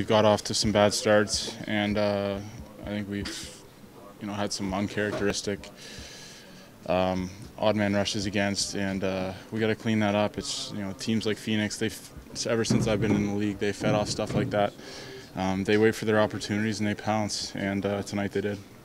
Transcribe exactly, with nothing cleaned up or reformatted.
got off to some bad starts, and uh, I think we've you know had some uncharacteristic um, odd man rushes against, and uh, we got to clean that up. It's you know teams like Phoenix, they've ever since I've been in the league, they fed off stuff like that. Um, they wait for their opportunities and they pounce, and uh, tonight they did.